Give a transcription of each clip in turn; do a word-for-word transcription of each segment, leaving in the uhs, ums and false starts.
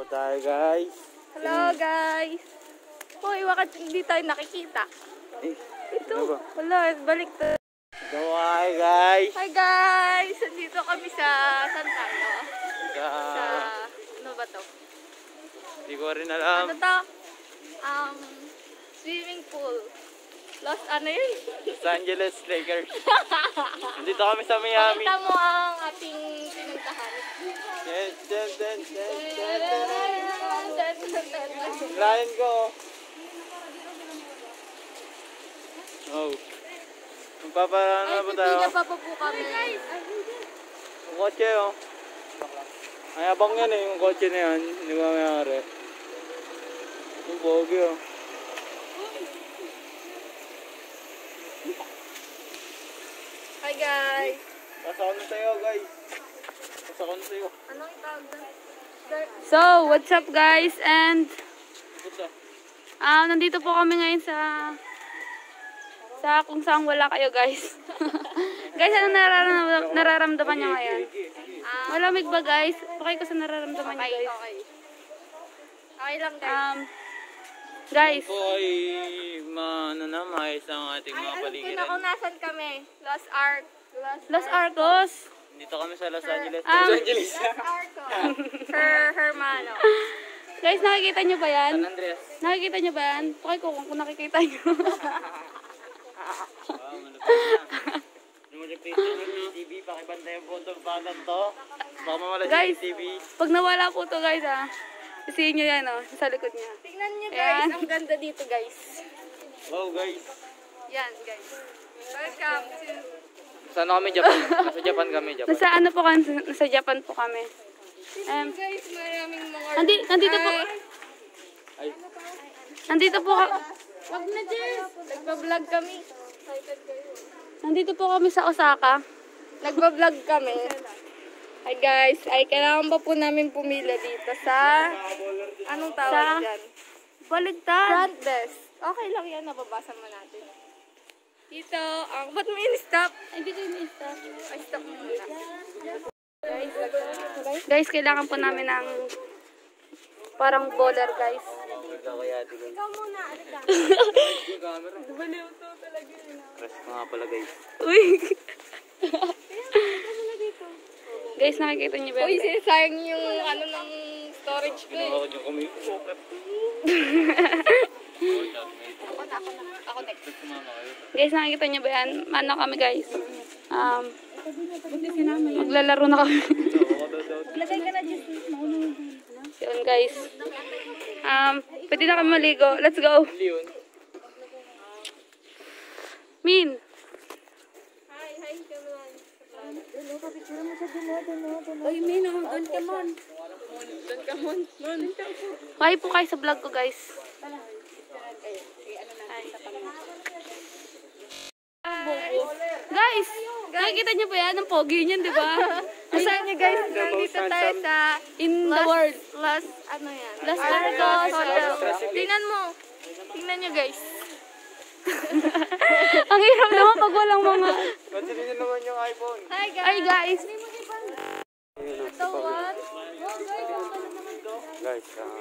po tayo, guys. Hello, guys. Hoy, bakit hindi tayo nakikita? Eh, Ito. ano ba? Wala, balik tayo. Ito hi, guys. Hi, guys. Nandito kami sa San tayo? Sa... Sa, ano ba to? Hindi ko rin alam. Ano to? Um, swimming pool. Los, ano yun? Los Angeles Lakers. Nandito kami sa Miami. Pakita mo ang ating pinuntahan. Yes, yes, yes, yes, yes, yes. Layan ko. Oh. Magpaparaan na po tayo. Ay, pa po po kami. Yung kotse, oh. Ay, abang yan eh, yung kotse na yan. Hindi ko mayari. Yung pogi, oh. Hi, guys. Pasakon na tayo, guys. Pasakon na tayo. Anong itawag doon? So, what's up, guys? And, Puta. ah, nandito po kami ngayon sa sa kung saan wala kayo, guys. Guys, ano nararamdaman, nararamdaman nyo ngayon? Um, Malamig ba, guys? Okay ko sa nararamdaman nyo, guys. Okay, okay lang, guys. Um, guys. Po ay maano na, maayos ang ating mga paligiran. Ay, alam ko na kung nasan kami. Los Arc. Los Arcos. Dito kami sa Los Angeles. Um, Los Angeles. Los Arcos. Her, Hermano. Guys, nakikita nyo ba yan? San Andreas. Nakikita nyo ba yan? Okay ko kung nakikita nyo. Wow, malapit na. Yung mag-picture ng C C T V, pakibantay ang punto pagan to. Baka mawala sa Guys, C C T V. pag nawala po to, guys, ha. Isihin nyo yan, oh. Sa likod niya. Tingnan nyo, guys. Ang ganda dito, guys. Wow, guys. Yan, guys. Welcome to... Saan kami, Japan? Nasa Japan kami, Japan. Nasa ano po kami? Nasa Japan po kami. Um, Guys, maraming mga... Nandi, nandito po... Ay, Nandito po... Wag na, Jess! Nagpa-vlog kami. Nandito po kami sa Osaka. Nagpa-vlog kami. Hi guys, ay kailangan pa po namin pumila dito sa... Anong Sa... tawag dyan? Baligtad. Front desk. Okay lang yan, nababasa mo natin. Dito, ang... Ba't mo in-stop? Ay, dito yung stop. Ay, stop mo muna. Guys, guys, kailangan po namin ng parang bowler, guys. ikaw kaya, tigil. Ikaw muna, alika. Yung camera. Baliw to talaga yun. Press ko nga pala, guys. Uy! Guys, nakikita niyo ba? Uy, sinasayang yung ano ng storage ko eh. Ginawa ko yung kumikupit. Ako na, ako na. Ako next. Sumama kayo. Guys, nakikita niyo ba yan? Ano kami, guys? Um, maglalaro na kami. Lagay ka na, Jess. Yun, guys. Um, pwede na kami maligo. Let's go. Leon. Min! Hi, hi, everyone. Uy, Min, doon ka mon. Doon ka mon. Mon. Hi po kayo sa vlog ko, guys. Guys, nakikita niyo ba yan? Ang pogi niyan, di ba? Nasa niyo guys, nandito tayo sa In the world. Las, ano yan? Las Arcos. Tingnan mo. Tingnan niyo guys. Ang hirap naman pag walang mga... Pansinin niyo naman yung iPhone. Hi guys. Ay, guys. Ito one. Guys, ah...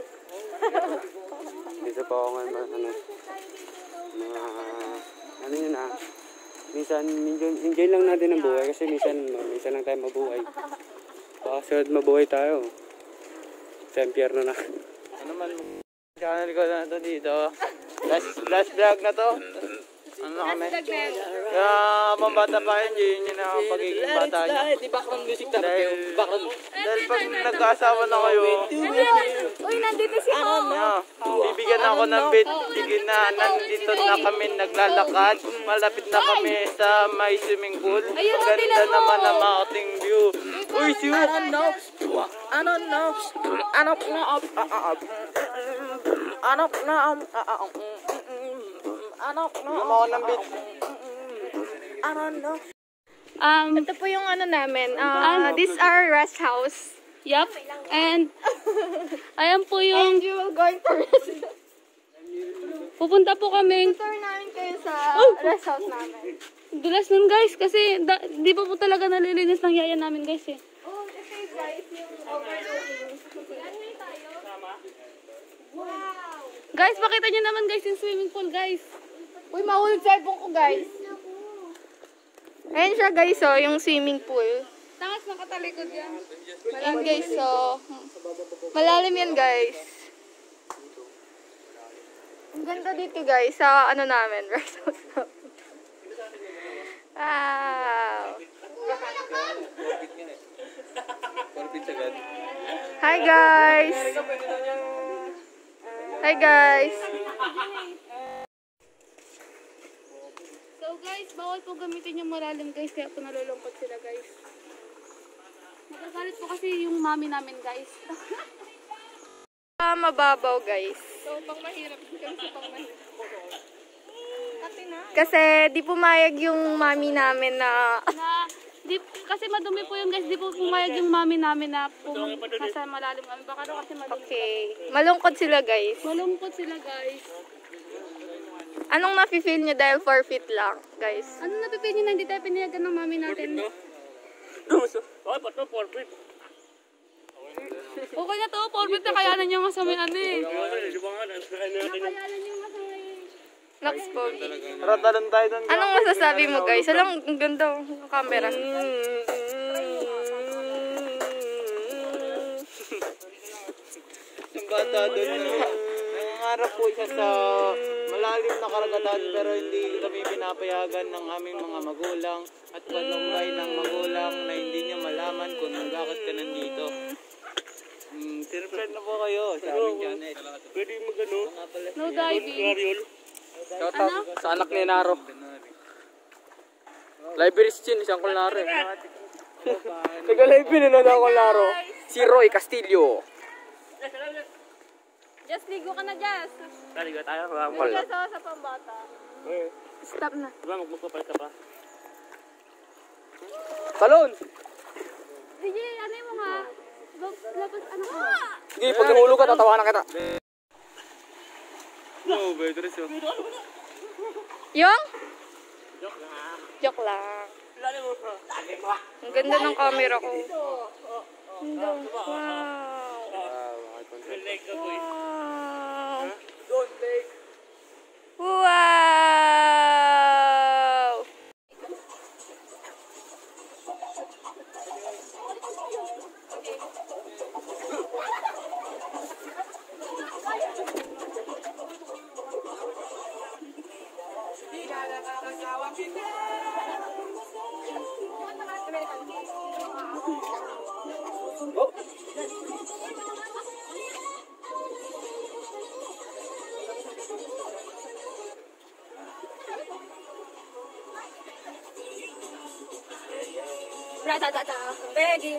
dito pa ako ngayon, ano... mga... ano yun ah... minsan, enjoy, enjoy lang natin ang buhay kasi minsan, minsan lang tayo mabuhay. Baka sunod mabuhay tayo. Sa impyerno na. Ano man, channel ko na to dito. Last, last vlog na to. Ano na kami? Kaya habang bata pa yun, yun yun ang pagiging bata niya. Di background music dapat Dahil, yung background. dahil pag nagkaasawa na kayo, Uy, nandito si Mom. ano, bibigyan ako ng bit. Sige na, nandito na kami naglalakad. Malapit na kami sa may swimming pool. Ganda naman ang ating view. Uy, si I don't know. I don't know. I don't know. I don't know. I don't know. Bigyan mo ako ng bit. I don't know. Um, Ito po yung ano namin. Uh, this is our rest house. yup. And, ayan po And yung... you will going to rest. Pupunta po kami. Tour namin kayo sa rest house namin. Dulas nun, guys. Kasi, da, di pa po talaga nalilinis ng yaya namin, guys, eh. Oh, ito guys, yung overlooking. Ano tayo? Guys, pakita nyo naman guys yung swimming pool guys. Uy, mahulog cellphone ko, guys. Ayan siya, guys, oh, yung swimming pool. Tangas nakatalikod yan. Ayan, guys, oh. Malalim yan, guys. Ang ganda dito, guys, sa ano namin, rest house namin. Wow. Hi, guys. Hi, guys. So guys, bawal po gamitin yung malalim guys, kaya po nalulungkot sila guys. Magagalit po kasi yung mami namin guys. Ah, mababaw, guys. So pang mahirap, kasi pang mahirap. Kasi di pumayag yung mami namin na... Na, di, kasi madumi po yung guys, di po pumayag yung mami namin na pumunta sa malalim kami. Baka daw kasi malungkot. Okay. Malungkot sila, guys. Malungkot sila guys. Anong nafe-feel nyo dahil four feet lang, guys? Ano napipin nyo na hindi tayo pinayagan ng mami natin? Okay na to, forbid na kayanan nyo nga sa may ano eh. Nakayanan nyo nga sa may... Nox Pogi. Ratalan tayo doon. Anong masasabi mo, guys? Alam, ang ganda ng camera. Yung bata doon, nangangarap po siya sa malalim na karagatan pero hindi kami pinapayagan ng aming mga magulang at panumbay ng magulang na hindi niya malaman kung bakit ka nandito. Hmm, sirpred na po kayo, sabi Janet. Pwede magano? No diving. Shout out sa anak ni Naro. Library Chin, isang kulnaro. Taga-live nila na kulnaro. Si Roy Castillo. Just ligo ka na, Jess. Ligo tayo. Ligo sa sa pambata. Stop na. Diba, magpapalit ka pa? Talon! D J, ano mo nga? Lapos, ano ka? Sige, pag nahulog ka, tatawanan kita. No, Bedres yun. Yung? Joke lang. Ang ganda ng camera ko. Ang ganda. Wow. Wow. Wow. Ratatata, begging.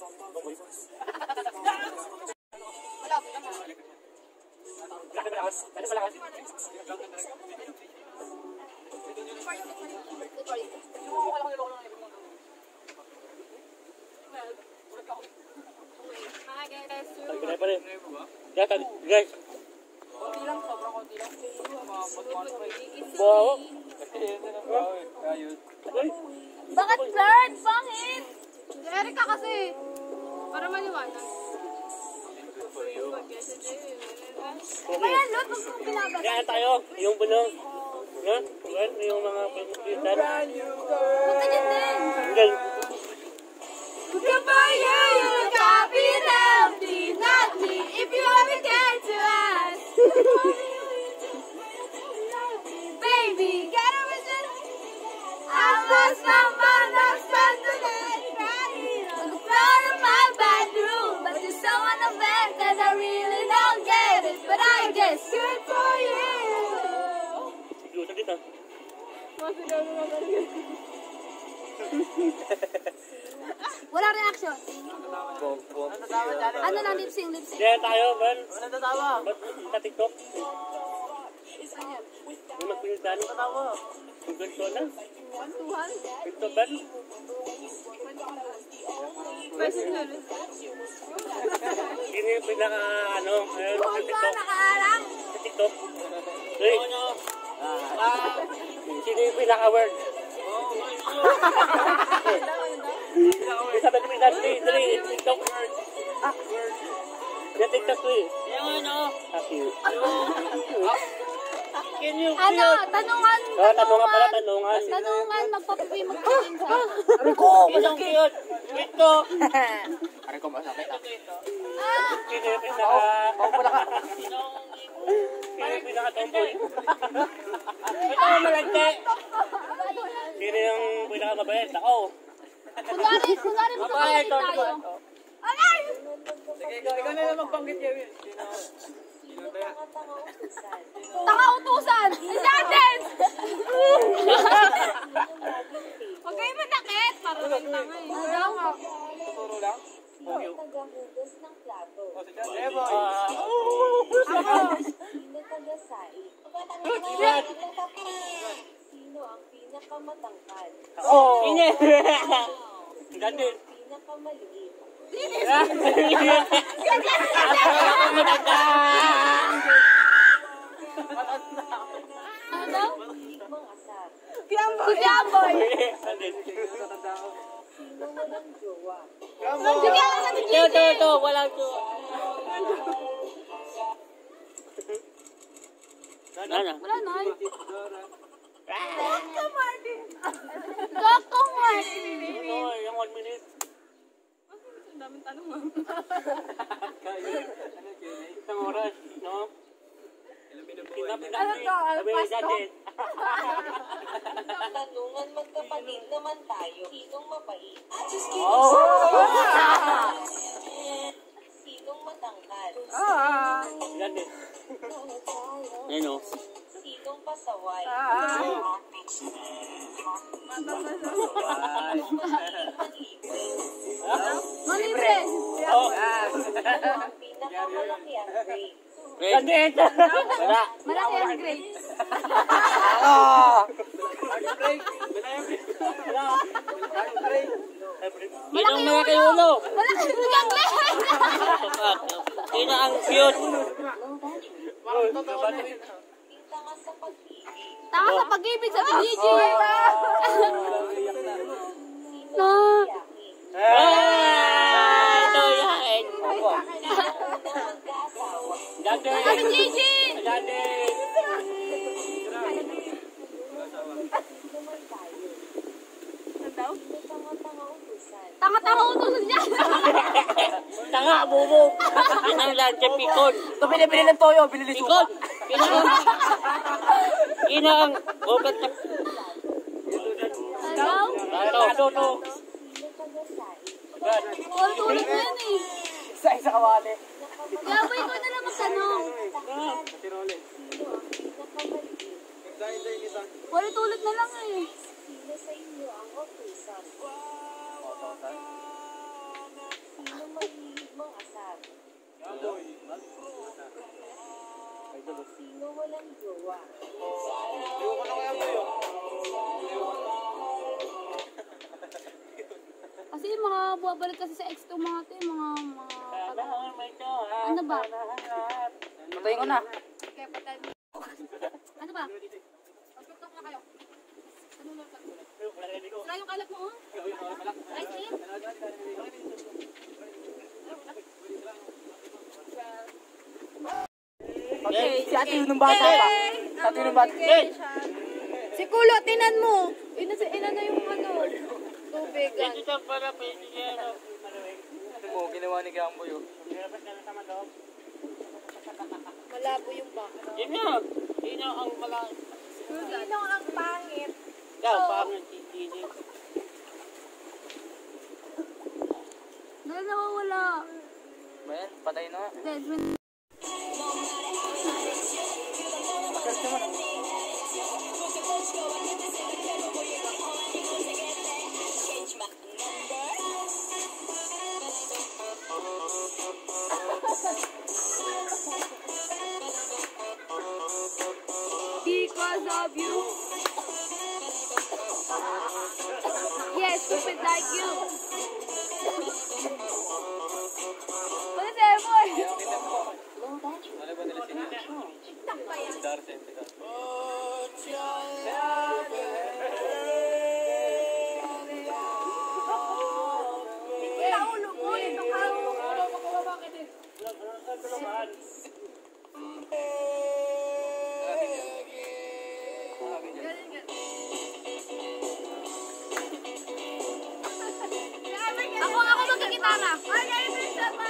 Kaya pa rin. Kaya tadi, guys. Bawa. Bakit blurred? Bakit? Eric ka kasi. Para maliwanag. Kaya lot, huwag mong binabasa. Kaya tayo, yung bulong. Yan, yan, yung mga pinagpitan. Punta dyan din. Yan. Good for you, you got me healthy, not me, if you ever care to ask. Baby, get a vision. I lost my mind, I spent the night crying on the floor of my bedroom. But you're so unaware that I really don't get it. But I guess good for you. Siguro sa dito. Wala reaction. Ano lang, lip sync, lip sync. Kaya tayo, Ben. Ano tatawa? Ba't ka-tiktok? Yung magpilitan. Ano tatawa? Yung ganito na. Ito, Ben. Sino yung pinaka, ano, ayun, sa TikTok? Nakaalang. Sa TikTok? Hey. Sino yung pinaka-word? Sabi ko pinaka dali, dali, TikTok word. Yung TikTok word. Yung ano? Happy. Can you feel? Ano, tanungan, Oh, tanungan pala, tanungan. tanungan, magpapipi, magpapin ka. Rico, masakit. Ito. Rico, masakit. Ah, Sino yung pinaka... Ako pala ka. Sino yung pinaka-tomboy? Ito, malagte. Sino yung pinaka-mabait? Ako. kunwari, kunwari magkakalit tayo. Alay! Sige, ikaw, ikaw na lang magbanggit niya. Tanga-utusan! Si Jaden! Huwag kayo manakit! Parang lang tanga eh. Ano? Tuturo lang? Tagahugas ng plato. O, si John. Eh, boy. Pinatagasai. Sino ang pinakamatangkad? Oh! Ine! Ganda. Pinakamaliit. Ano? Hikmang asar. Si Jamboy! Sino walang jowa? Sige ako sa Ito, Gigi! ito, ito. Walang ito. Ano? Wala na eh. Coco Martin! Coco Martin! Ano, yung one minute. Ang daming tanong ah. Isang oras, no? Pinapinapin. Ano to? Sabi ni Pasto? Jaden. Tanungan magkapatid naman tayo. Sinong mabait? Oh! Sinong matangkad? Jaden. Ayun, o. Sinong pasaway? Malibre! Oh! Ang pinakamalaki ang grade. Jaden! Wala. Malaki ang grade. Sino ang malaki ulo? Malaki ang grade! Sino ang cute? Pintangan sa pag-ibig. Tanga sa pag-ibig sa Gigi! No! Ah! Ito yan. Unang magkaasawa. Jaden! Sabi Gigi! Jaden! Naman tayo. Pinatanga-tanga utusan. Tanga-tanga utusan niya! Tanga, bubo. Yan ang lanche pikon. Ito, binibili ng toyo. Binili Pikon! Kinang... Kinang... Obat na... Ano? Ito, ito, ito. Pinatagasai. Tulog mo yan eh. Isa-isa kawali. Gaboy ko na lang magtanong. Sino ang pinakamaliit? Ulit-ulit na lang eh. Sino sa inyo ang utusan? mga buwabalik kasi sa ex to mga to, yung mga, mga, ano ba? Patayin ko na. Kaya patay mo. Ano ba? Pagtutok na kayo. Ano na ka? Try yung kalat mo, oh. Try sa in. Okay, si ate yung bata pa. Si ate yung bata. Si Kulo, tinan mo. Ina, ina na yung ano, tubigan. Ito mo, ginawa ni Gambo yun. Malabo yung baka. Yun nga. Yun nga ang malang... Sino ang pangit? Ikaw, pangit. Hindi. Dahil nawawala. Man, patay na. Dead, when... Because of you. Yes, stupid like you. What is that boy? Ano ba nila sinila? Darcy. Kaya ulo mo, ito ka. Ako, ako magkakitara. Ay, ay, ay, sama.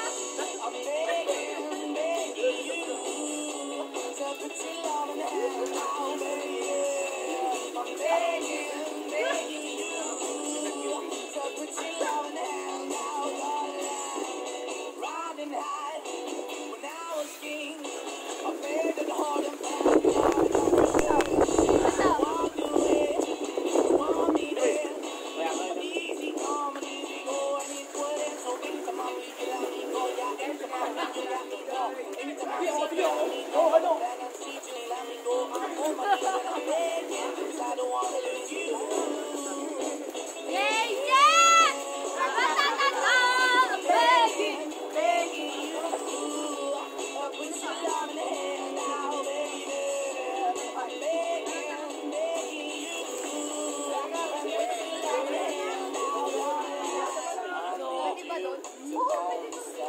Yeah, yeah! Ra-ta-ta-ta! Begging, begging you. Put your love in the hand now, baby. I'm begging, begging you. Put your love in the hand now, baby. Pwede ba doon? Oo, pwede ba?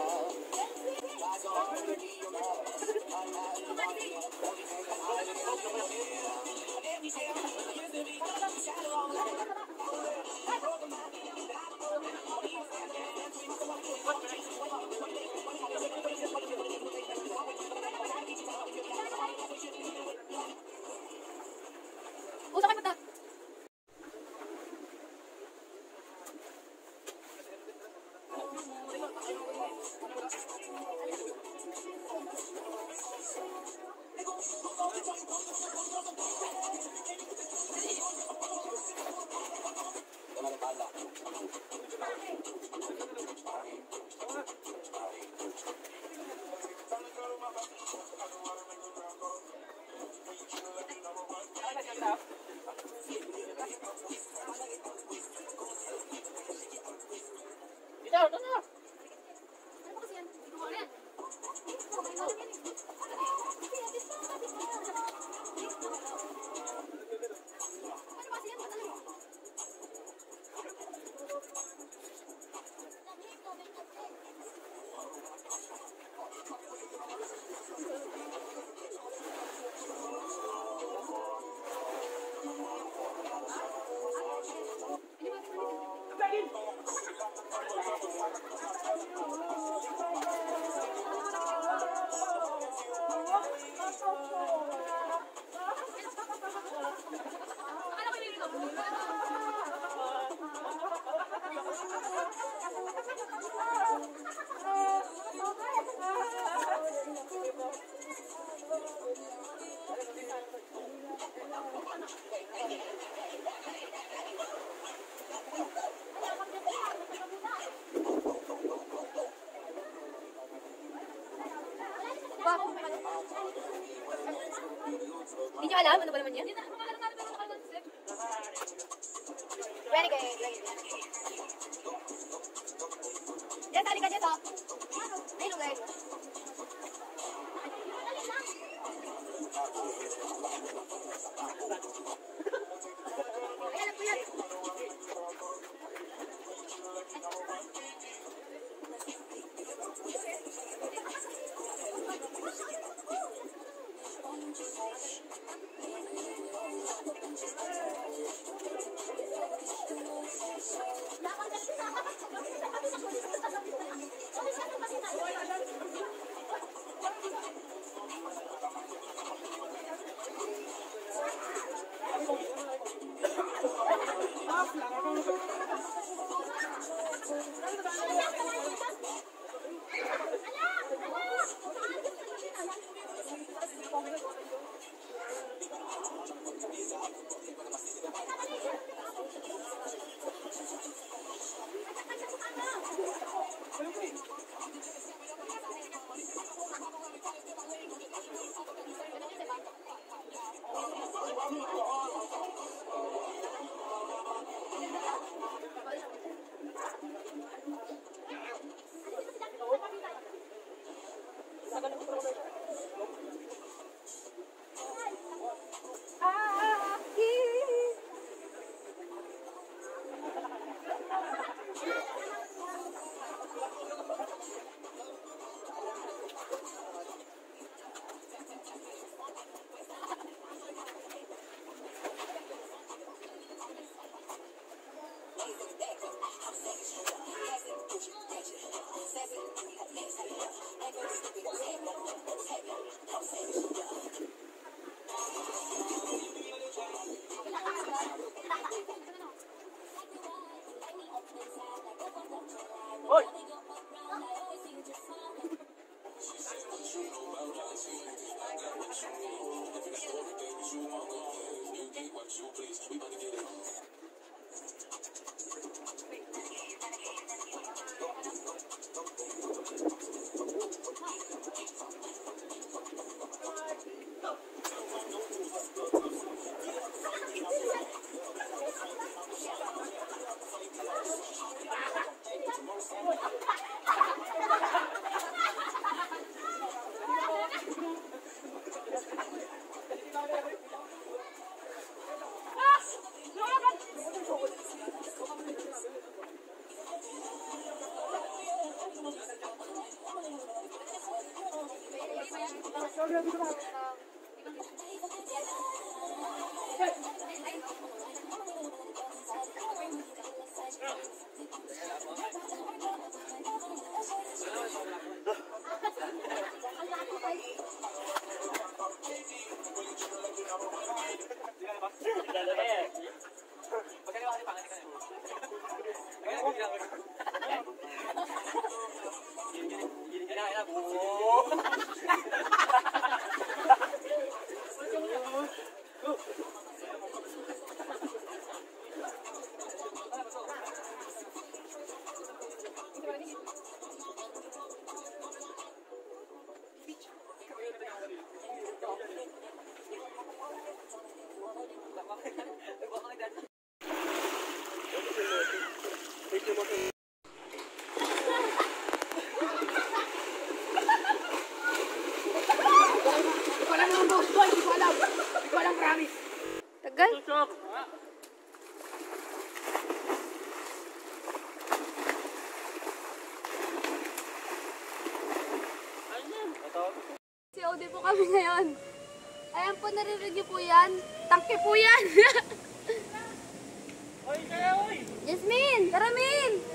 Usap kayo mata. Hindi nyo alam? Ano ba naman yan? Ready kayo. Yes, halika dito. Ay, lugar. Ay, alam ko yan. Tagal. C O D po kami ngayon. Ayan po, naririnig niyo po yan. Tangke po yan. Jasmine! Tara, Min!